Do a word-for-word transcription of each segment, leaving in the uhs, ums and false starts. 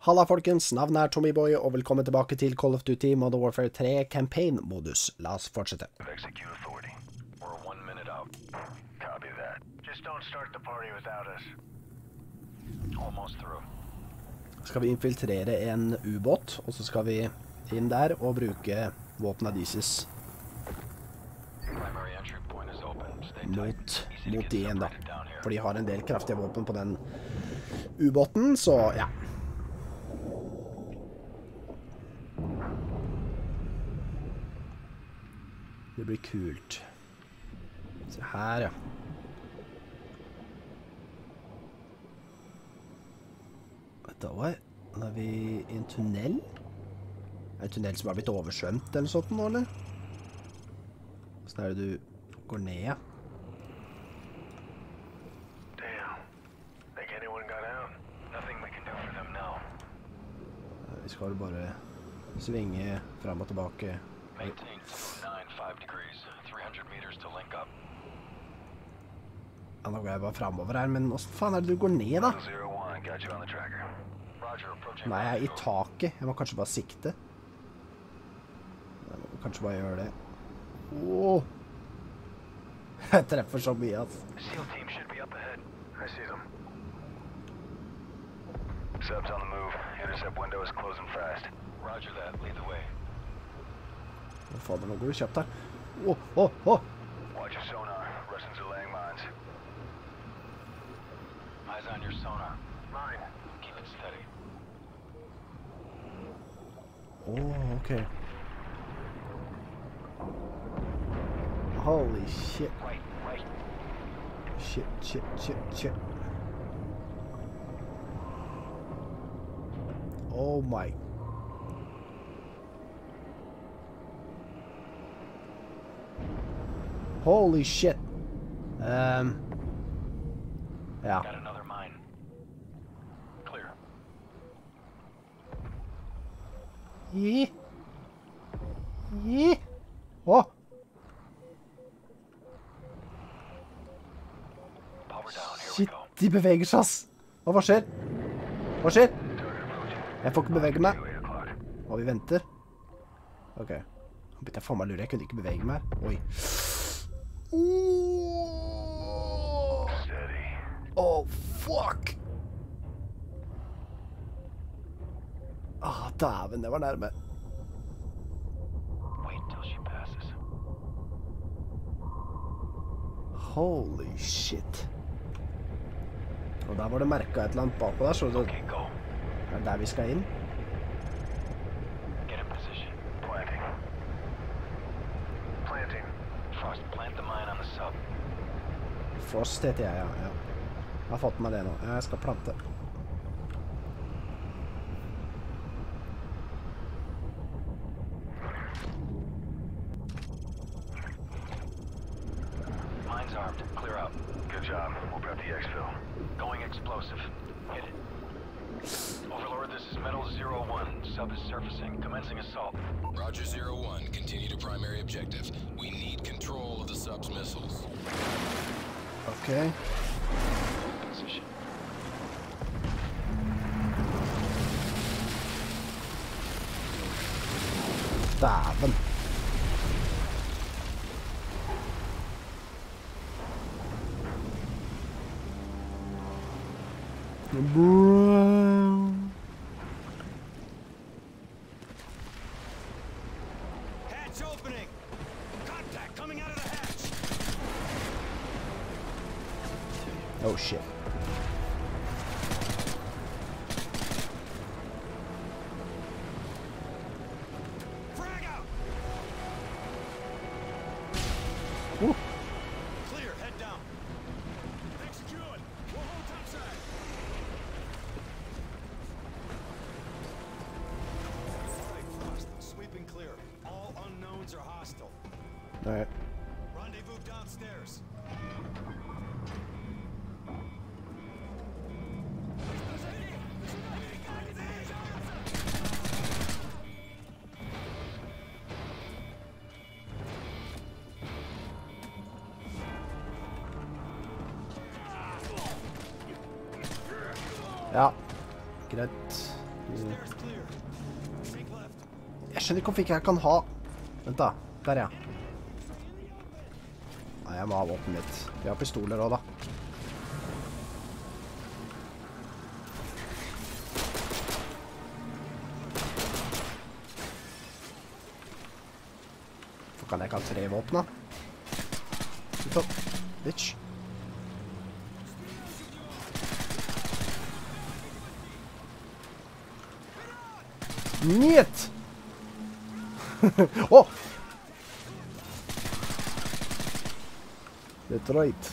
Halla folkens, navnet er Tommyboy, og velkommen tilbake til Call of Duty Modern Warfare tre Campaign-modus. La oss fortsette. Skal vi infiltrere en ubåt, og så skal vi inn der og bruke våpnet deres mot, mot de igjen da. For de har en del kraftige våpen på den ubåten, så ja. Det blir kult. Se her, ja. Da var er vi i en tunnel. Er det en tunnel som har blitt oversvømt eller sånt nå, eller? Sånn er det du går ned, ja. Vi skal bare svinge frem og tilbake. Ja, nå går jeg bare fremover her, men hvordan faen er det du går ned, da? Nei, jeg er i taket. Jeg må kanskje bare sikte. Jeg må kanskje bare gjøre det. Åh! Jeg treffer så mye, altså. Subs on the move. Intercept window is closing fast. Roger that. Lead the way. Hva faen, nå går du kjapt her. Åh, åh, åh! Watch your sonar. Russians are laying mines. Eyes on your sonar. Mine. Keep it steady. Oh, okay. Holy shit. Right, right. Shit, shit, shit, shit. Oh my. Holy shit. Um. Yeah. Got another mine. Clear. Yeah. Yeah. Oh. Shit, de beveger seg, ass. Hva skjer? Hva skjer? Jeg får ikke bevege meg. Og vi venter. Ok. Nå begynte jeg faen meg lurer. Jeg kunne ikke bevege meg. Oi. Oh, fuck. Ah, dæven, det var nærme. Holy shit. Og der var det merket et eller annet bakpå der, så det... Det er der vi skal inn. Get in position. Planting. Planting. Frost, plant the mine on the sub. Frost heter jeg, ja. ja. Jeg har fått med det nå. Jeg skal plante. Mine's armed. Clear out. Good job. We'll prep the exfil. Going explosive. Hit it. Overlord, this is Metal zero one. Sub is surfacing. Commencing assault. Roger zero one. Continue to primary objective. We need control of the sub's missiles. Okay. Position. Dæven. Bro. Hatch opening. Contact coming out of the hatch. Oh shit. Frag out. Ooh. Clear. Head down. Execute. We'll hold topside. Sweeping clear. All unknowns are hostile. All right. Rendezvous downstairs. Ja, greit. Stairs clear. Take left. Jeg skjønner ikke hvorfor ikke jeg kan ha... Vent da. Der, ja. Nei, jeg må ha våpen mitt. Vi har pistoler også, da. Hvorfor kan jeg ikke ha tre våpen, da? Slutt opp, bitch. Niet! Åh! Detroit.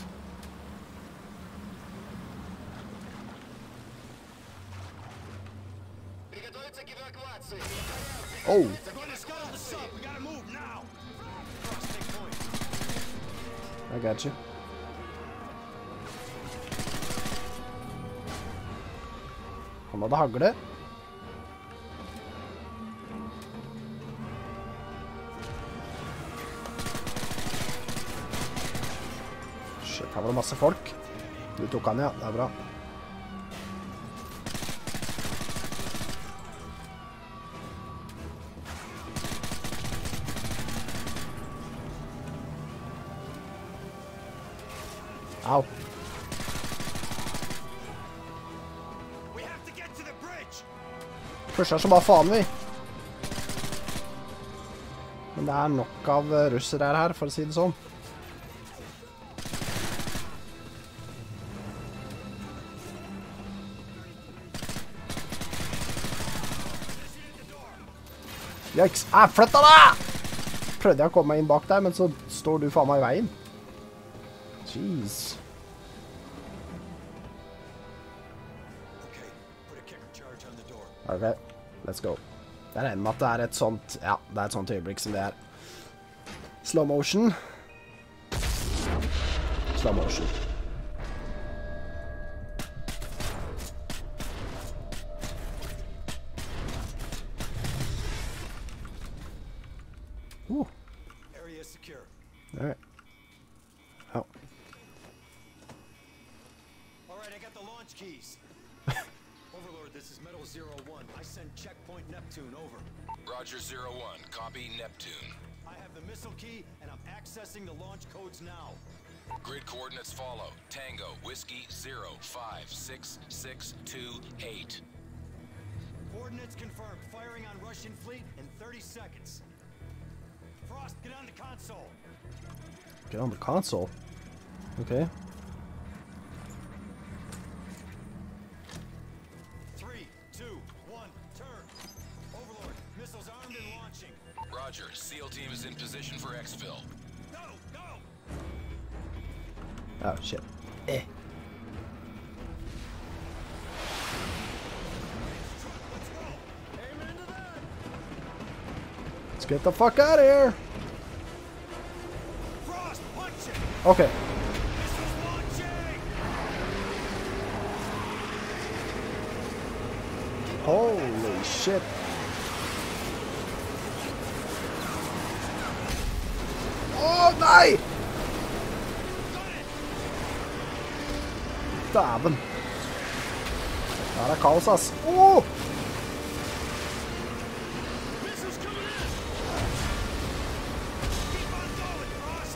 Oh! They're going to scuttle the sub. We gotta move now. Cross, take point. I got you. Han hadde hagle. Shit, her var det masse folk. Du tok han, ja. Det er bra. Au. We have to get to the bridge. Pusher som bare faen vi. Men det er nok av russere her, for å si det sånn. Yikes. Ah, flytt deg! Prøvde jeg å komme meg inn bak deg, men så står du faen meg i veien. Jeez. Okay, put a kicker charge on the door. Ok, let's go. Jeg regner med at det er et sånt, ja, det er et sånt øyeblikk som det er. Slow motion. Slow motion. Ooh, Area secure. all right. Oh, All right, I got the launch keys. Overlord, this is Metal Zero One. I send checkpoint Neptune over. Roger, Zero One. Copy Neptune. I have the missile key, and I'm accessing the launch codes now. Grid coordinates follow. Tango, Whiskey, zero, five, six, six, two, eight. Coordinates confirmed. Firing on Russian fleet in thirty seconds. Frost, get on the console. get on the console. Okay. Three, two, one, turn. Overlord, missiles armed and launching. Roger, SEAL team is in position for exfil. Go, go! Oh, shit. Eh. Let's roll. Aim into that. Let's get the fuck out of here. Frost, punch it. Okay. Missiles launching. Holy shit. Å, nei! Dæven. Det her er kaos, ass. Åh! Missiles coming in. Keep on going, Frost.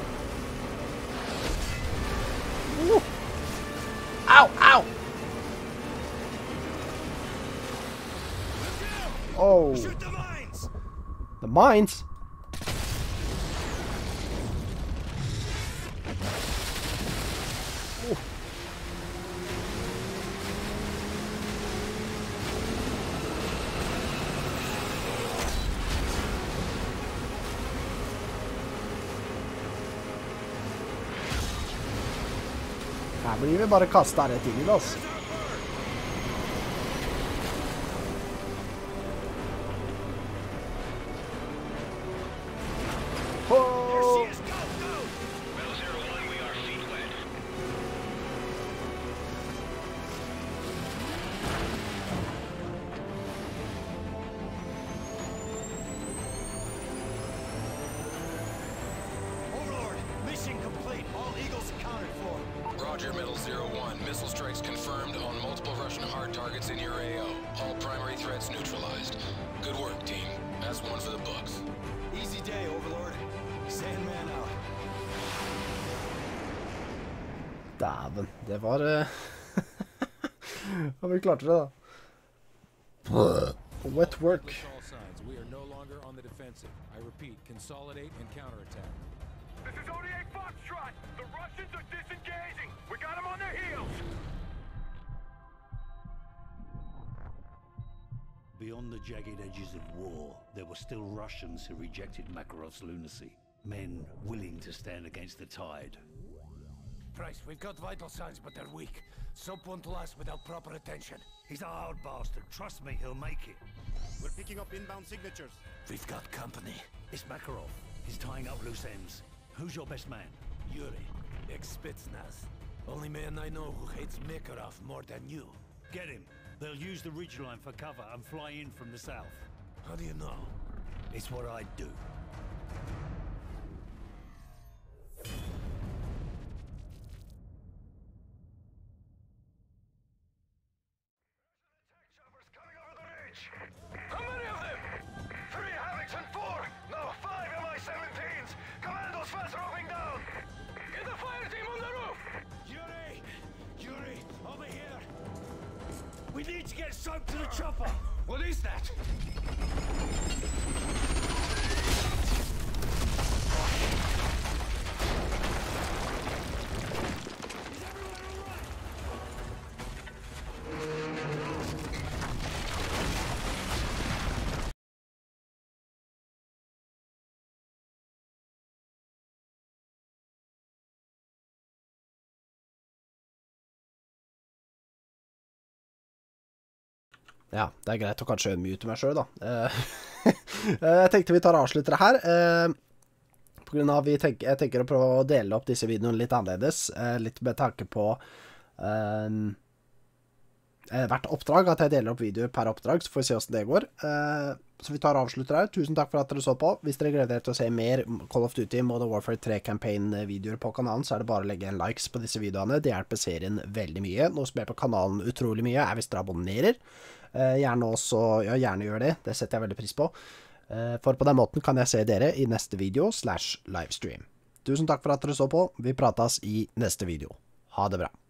Åh! Au, au! Oh, Shoot the mines. the mines? Åh. Her blir vi bare kastet rett inn i det, altså. There she is. Go, go. Metal Zero One, we are feet wet. Overlord, mission complete. All Eagles accounted for. Roger, Metal Zero One. Missile strikes confirmed on multiple Russian hard targets in your A O. All primary Dæven, det var... Uh... ja, vi klarte det da. Wet work. We are no longer on the defensive. I repeat, consolidate and counterattack. This is O D A Foxtrot! The Russians are disengaging! We got them on their heels! Beyond the jagged edges of war, there were still Russians who rejected Makarov's lunacy. Men willing to stand against the tide. Price, we've got vital signs, but they're weak. Soap won't last without proper attention. He's a hard bastard. Trust me, he'll make it. We're picking up inbound signatures. We've got company. It's Makarov. He's tying up loose ends. Who's your best man? Yuri, ex-Spetsnaz. Only man I know who hates Makarov more than you. Get him. They'll use the ridgeline for cover and fly in from the south. How do you know? It's what I'd do. How many of them? Three Havocs and four! No, five M I seventeens! Commandos fast roving down! Get the fire team on the roof! Yuri! Yuri, over here! We need to get soap to the chopper! What is that? Ja, det er greit å kanskje unmute meg selv da. Jeg tenkte vi tar avslutter her. På grunn av vi tenker, jeg tenker å prøve å dele opp disse videoene litt annerledes. Litt med tanke på um, hvert oppdrag, at jeg deler opp videoer per oppdrag, så får vi se hvordan det går. Så vi tar avslutter her. Tusen takk for at dere så på. Hvis dere gleder dere til å se mer Call of Duty Modern Warfare tre campaign-videoer på kanalen, så er det bare å legge en likes på disse videoene. Det hjelper serien veldig mye. Noe som er på kanalen utrolig mye er hvis dere abonnerer. Uh, gjerne også, ja, gjerne gjør det. Det setter jeg veldig pris på. Uh, for på den måten kan jeg se dere i neste video slash livestream. Tusen takk for at dere så på. Vi prates i neste video. Ha det bra.